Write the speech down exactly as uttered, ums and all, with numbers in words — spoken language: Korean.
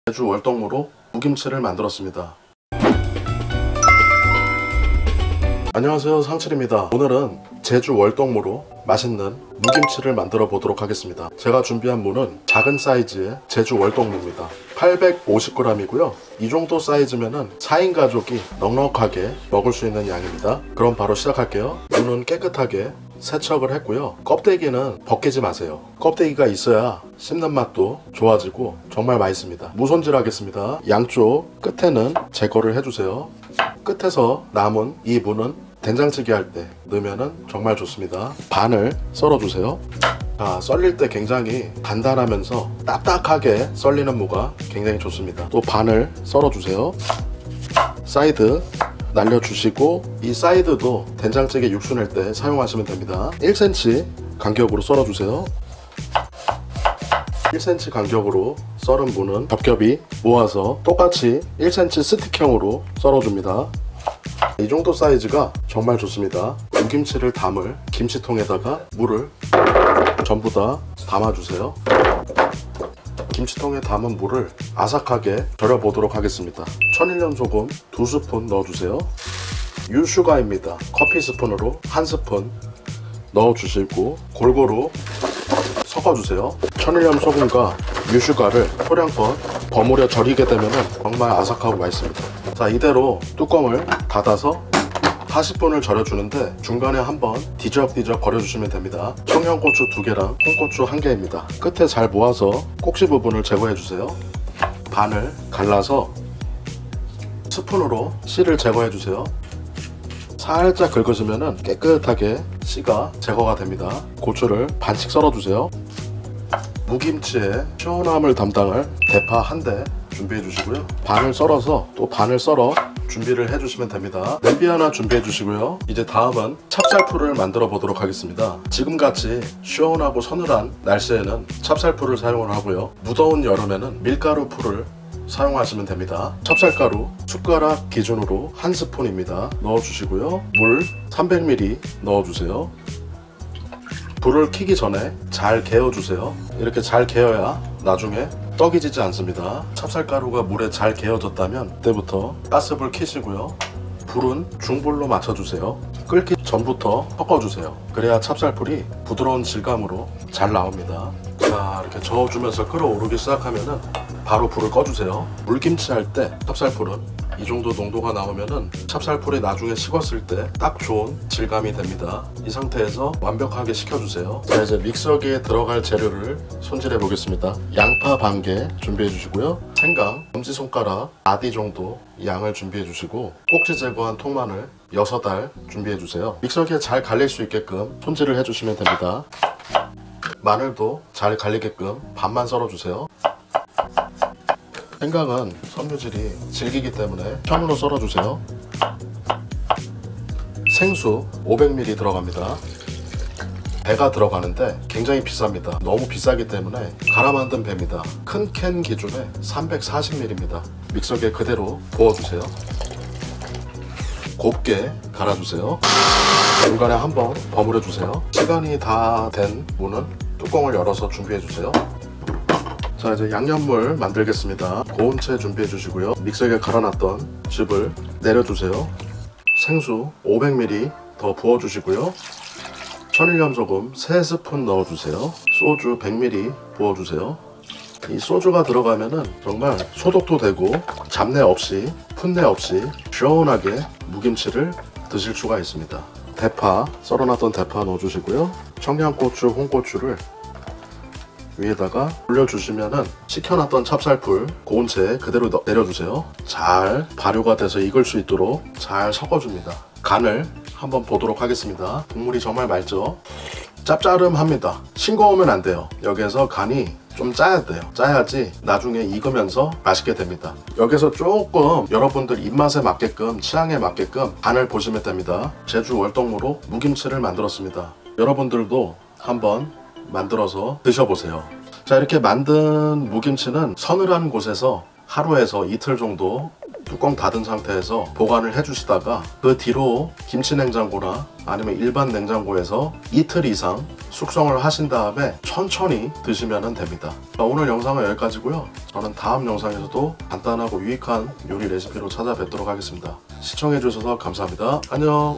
제주 월동무로 무김치를 만들었습니다. 안녕하세요, 상칠입니다. 오늘은 제주 월동무로 맛있는 무김치를 만들어 보도록 하겠습니다. 제가 준비한 무는 작은 사이즈의 제주 월동무입니다. 팔백오십 그램이고요 이 정도 사이즈면은 사 인 가족이 넉넉하게 먹을 수 있는 양입니다. 그럼 바로 시작할게요. 무는 깨끗하게 세척을 했고요 껍데기는 벗기지 마세요. 껍데기가 있어야 씹는 맛도 좋아지고 정말 맛있습니다. 무 손질하겠습니다. 양쪽 끝에는 제거를 해주세요. 끝에서 남은 이 무는 된장찌개 할 때 넣으면 정말 좋습니다. 반을 썰어주세요. 자, 썰릴 때 굉장히 단단하면서 딱딱하게 썰리는 무가 굉장히 좋습니다. 또 반을 썰어주세요. 사이드 날려주시고 이 사이드도 된장찌개 육수 낼 때 사용하시면 됩니다. 일 센티미터 간격으로 썰어주세요. 일 센티미터 간격으로 썰은 무는 겹겹이 모아서 똑같이 일 센티미터 스틱형으로 썰어줍니다. 이 정도 사이즈가 정말 좋습니다. 무김치를 담을 김치통에다가 물을 전부 다 담아주세요. 김치통에 담은 물을 아삭하게 절여보도록 하겠습니다. 천일염 소금 두 스푼 넣어주세요. 유슈가입니다. 커피 스푼으로 한 스푼 넣어주시고 골고루 섞어주세요. 천일염 소금과 유슈가를 소량껏 버무려 절이게 되면 정말 아삭하고 맛있습니다. 자, 이대로 뚜껑을 닫아서 사십 분을 절여주는데 중간에 한번 뒤적뒤적 거려주시면 됩니다. 청양고추 두 개랑 홍고추 한 개입니다. 끝에 잘 모아서 꼭지 부분을 제거해주세요. 반을 갈라서 스푼으로 씨를 제거해주세요. 살짝 긁으시면 깨끗하게 씨가 제거가 됩니다. 고추를 반씩 썰어주세요. 무김치의 시원함을 담당할 대파 한 대 준비해 주시고요. 반을 썰어서 또 반을 썰어 준비를 해주시면 됩니다. 냄비 하나 준비해 주시고요. 이제 다음은 찹쌀풀을 만들어 보도록 하겠습니다. 지금같이 시원하고 서늘한 날씨에는 찹쌀풀을 사용을 하고요. 무더운 여름에는 밀가루 풀을 사용하시면 됩니다. 찹쌀가루 숟가락 기준으로 한 스푼입니다. 넣어주시고요. 물 삼백 밀리리터 넣어주세요. 불을 켜기 전에 잘 개어주세요. 이렇게 잘 개어야 나중에 떡이 지지 않습니다. 찹쌀가루가 물에 잘 개어졌다면 그때부터 가스불 켜시고요. 불은 중불로 맞춰주세요. 끓기 전부터 섞어주세요. 그래야 찹쌀풀이 부드러운 질감으로 잘 나옵니다. 자, 이렇게 저어주면서 끓어오르기 시작하면은 바로 불을 꺼주세요. 물김치 할 때 찹쌀풀은 이 정도 농도가 나오면은 찹쌀풀이 나중에 식었을 때 딱 좋은 질감이 됩니다. 이 상태에서 완벽하게 식혀주세요. 자, 이제 믹서기에 들어갈 재료를 손질해 보겠습니다. 양파 반 개 준비해 주시고요. 생강 엄지손가락 아디 정도 양을 준비해 주시고 꼭지 제거한 통마늘 여섯 알 준비해 주세요. 믹서기에 잘 갈릴 수 있게끔 손질을 해주시면 됩니다. 마늘도 잘 갈리게끔 반만 썰어 주세요. 생강은 섬유질이 질기기 때문에 편으로 썰어주세요. 생수 오백 밀리리터 들어갑니다. 배가 들어가는데 굉장히 비쌉니다. 너무 비싸기 때문에 갈아 만든 배입니다. 큰 캔 기준에 삼백사십 밀리리터입니다. 믹서기에 그대로 부어주세요. 곱게 갈아주세요. 중간에 한번 버무려주세요. 시간이 다 된 무는 뚜껑을 열어서 준비해주세요. 자, 이제 양념물 만들겠습니다. 고운 채 준비해 주시고요. 믹서기에 갈아놨던 즙을 내려주세요. 생수 오백 밀리리터 더 부어 주시고요. 천일염 소금 세 스푼 넣어주세요. 소주 백 밀리리터 부어주세요. 이 소주가 들어가면은 정말 소독도 되고 잡내 없이 풋내 없이 시원하게 무김치를 드실 수가 있습니다. 대파 썰어놨던 대파 넣어주시고요. 청양고추 홍고추를 위에다가 올려주시면은 식혀놨던 찹쌀풀 고운 채 그대로 내려주세요. 잘 발효가 돼서 익을 수 있도록 잘 섞어줍니다. 간을 한번 보도록 하겠습니다. 국물이 정말 맑죠? 짭짤음합니다. 싱거우면 안 돼요. 여기에서 간이 좀 짜야 돼요. 짜야지 나중에 익으면서 맛있게 됩니다. 여기서 조금 여러분들 입맛에 맞게끔 취향에 맞게끔 간을 보시면 됩니다. 제주 월동무로 무김치를 만들었습니다. 여러분들도 한번 만들어서 드셔보세요. 자, 이렇게 만든 무김치는 서늘한 곳에서 하루에서 이틀 정도 뚜껑 닫은 상태에서 보관을 해주시다가 그 뒤로 김치 냉장고나 아니면 일반 냉장고에서 이틀 이상 숙성을 하신 다음에 천천히 드시면 됩니다. 오늘 영상은 여기까지고요. 저는 다음 영상에서도 간단하고 유익한 요리 레시피로 찾아뵙도록 하겠습니다. 시청해주셔서 감사합니다. 안녕.